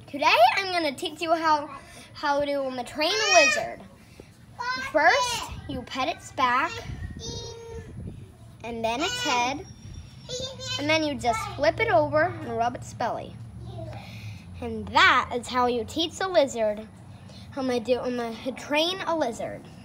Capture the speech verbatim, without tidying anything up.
Today I'm going to teach you how, how to um, train a lizard. First, you pet its back, and then its head, and then you just flip it over and rub its belly. And that is how you teach a lizard how to do, how to train a lizard.